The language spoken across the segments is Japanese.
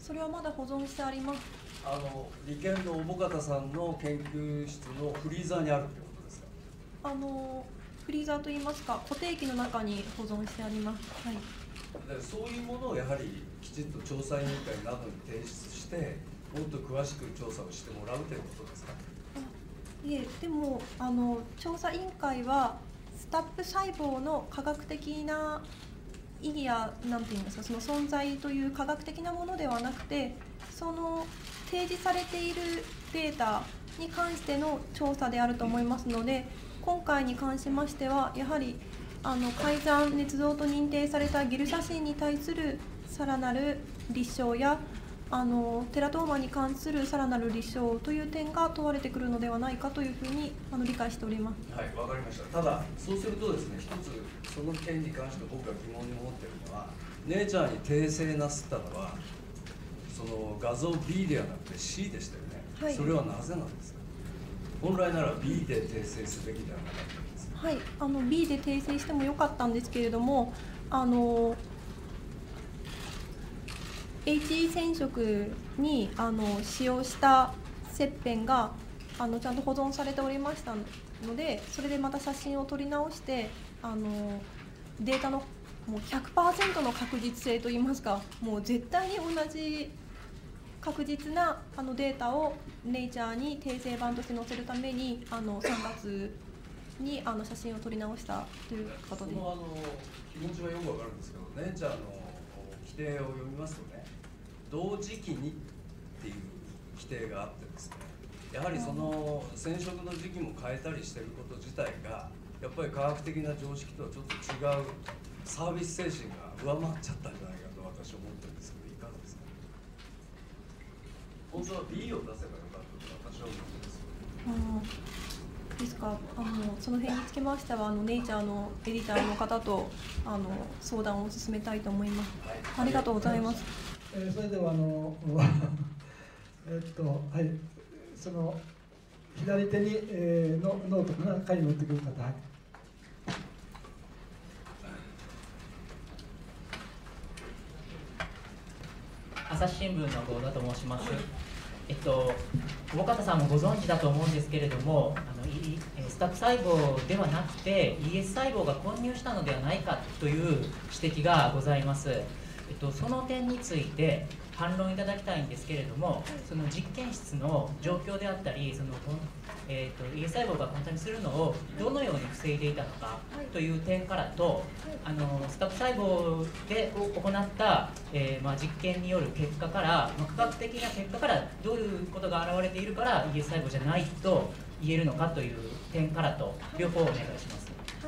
それはまだ保存してあります。 理研の小保方さんの研究室のフリーザーにあるってことですか？ フリーザーといいますか、固定機の中に保存してあります。はい。 でそういうものをやはりきちっと調査委員会などに提出して、もっと詳しく調査をしてもらうということですか？ いえ、でも調査委員会はスタップ細胞の科学的な意義やなんていうんですか、その存在という科学的なものではなくて、その提示されているデータに関しての調査であると思いますので、今回に関しましてはやはり改ざん捏造と認定されたゲル写真に対するさらなる立証やテラトーマに関するさらなる立証という点が問われてくるのではないかというふうに理解しております。 はい、わかりました。ただそうするとですね、一つその件に関して僕が疑問に思っているのは、ネイチャーに訂正なすったのはその画像 B ではなくて C でしたよね。はい、それはなぜなんですか？本来なら B で訂正すべきではなかったんですか？ はい、B で訂正してもよかったんですけれども、HE 染色に使用した切片がちゃんと保存されておりましたので、それでまた写真を撮り直してデータのもう 100% の確実性といいますか、もう絶対に同じ確実なデータをネイチャーに訂正版として載せるために3月に写真を撮り直したということで、 その気持ちはよくわかるんですけど、ネイチャーの規定を読みますとね、同時期にっていう規定があってですね、やはりその染色の時期も変えたりしてること自体がやっぱり科学的な常識とはちょっと違うサービス精神が上回っちゃったんじゃないかと私は思ってるんですけど、いかがですか？本当は B を出せばよかったと私は思うんですよ。 ですか、その辺につきましてはネイチャーのエディターの方と相談を進めたいと思います。ありがとうございます。 それでははい、その左手に、ノートかな、書いて持ってくる方、はい。 朝日新聞の合田と申します。大方さんもご存知だと思うんですけれども、スタップ細胞ではなくて ES 細胞が混入したのではないかという指摘がございます。その点について反論いただきたいんですけれども、その実験室の状況であったり、そのES 細胞が混沌するのをどのように防いでいたのかという点からと、スタップ細胞で行った、実験による結果から、科学的な結果からどういうことが現れているから ES 細胞じゃないと言えるのかという点からと、両方お願いします。 はい、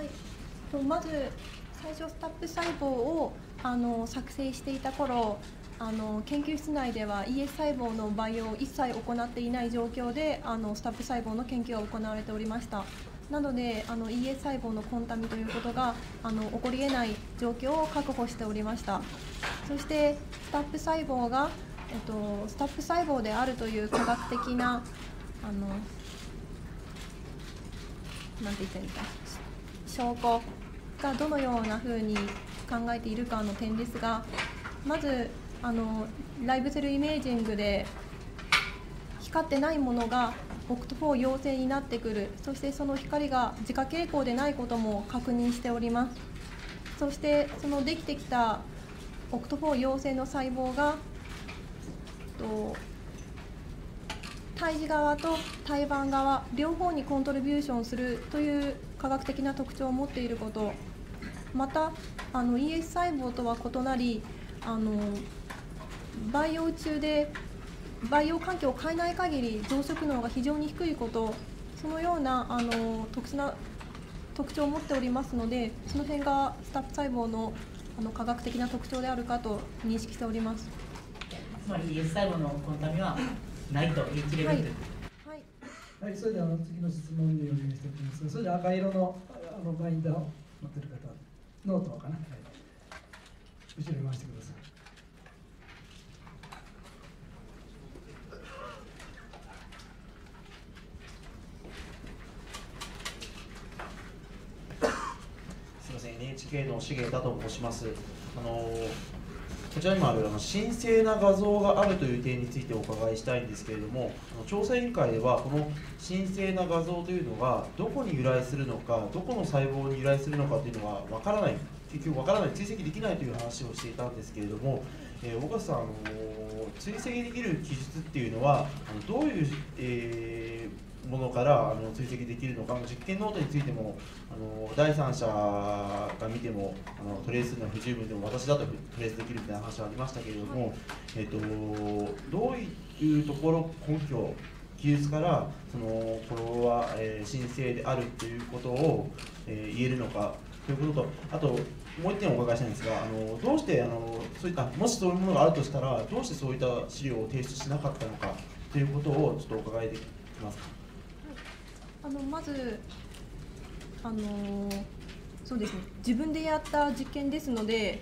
まず最初スタップ細胞を作成していた頃、研究室内では ES 細胞の培養を一切行っていない状況でスタップ細胞の研究が行われておりました。なのでES 細胞のコンタミということが起こり得ない状況を確保しておりました。そしてスタップ細胞が、スタップ細胞であるという科学的ななんて言ったらいいか、証拠がどのようなふうに考えているかの点ですが、まずライブセルイメージングで光ってないものがOCT4陽性になってくる、そしてその光が自家傾向でないことも確認しております。そしてそのできてきたOCT4陽性の細胞が胎児側と胎盤側両方にコントリビューションするという科学的な特徴を持っていること、またES 細胞とは異なり培養中で培養環境を変えない限り増殖能が非常に低いこと、そのような特徴を持っておりますので、その辺がスタップ細胞の科学的な特徴であるかと認識しております。 つまり ES 細胞のコンタミはないと言い切れるという。 はい、 はい、それでは次の質問でお願いしておきます。それで赤色のバインダーを持っている方、ノートかな、はい、後ろに回してください。 すみません、NHK の重田と申します。 こちらにもある神聖な画像があるという点についてお伺いしたいんですけれども、調査委員会ではこの神聖な画像というのがどこに由来するのか、どこの細胞に由来するのかというのは分からない、結局分からない、追跡できないという話をしていたんですけれども、岡さん、追跡できる記述っていうのはどういう、ものから追跡できるのか、実験ノートについても第三者が見てもトレースするのは不十分でも私だとトレースできるみたいな話はありましたけれども、どういうところ、根拠、記述からこれは、神聖であるということを、言えるのかということと、あともう一点お伺いしたいんですが、どうしてそういった、もしそういうものがあるとしたら、どうしてそういった資料を提出しなかったのかということをちょっとお伺いできますか。 まずそうですね、自分でやった実験ですので、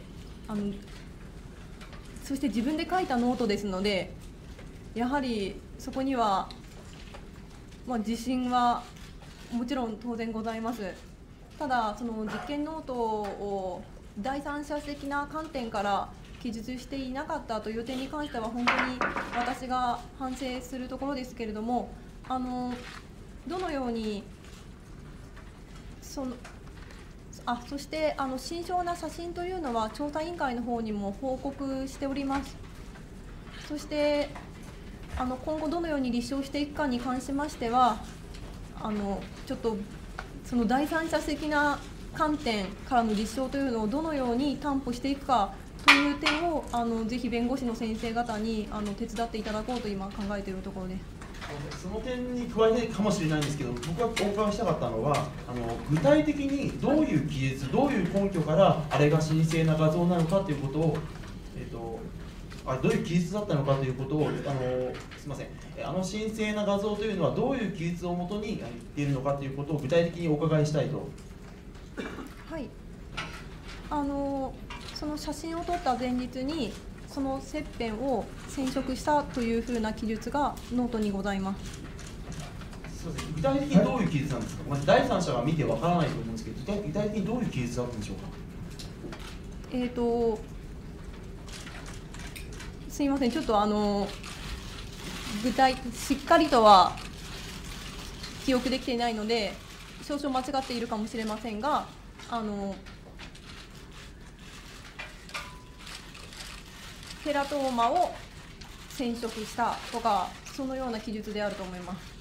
そして自分で書いたノートですので、やはりそこには、自信はもちろん当然ございます。ただその実験ノートを第三者的な観点から記述していなかったという点に関しては本当に私が反省するところですけれども、どのようにそして慎重な写真というのは調査委員会の方にも報告しております。そして今後どのように立証していくかに関しましてはちょっとその第三者的な観点からの立証というのをどのように担保していくかという点をぜひ弁護士の先生方に手伝っていただこうと今考えているところです。 その点に加えてかもしれないんですけど、僕がお伺いしたかったのは具体的にどういう記述、どういう根拠からあれが神聖な画像なのかということを、どういう記述だったのかということをすみません、神聖な画像というのはどういう記述をもとに言っているのかということを具体的にお伺いしたいと。 はい、その写真を撮った前日にその切片を染色したというふうな記述がノートにございます。 すみません、具体的にどういう記述なんですか。第三者が見てわからないと思うんですけど、具体的にどういう記述だったんでしょうか。 すみません、ちょっとしっかりとは記憶できていないので少々間違っているかもしれませんが、テラトーマを染色したとかそのような記述であると思います。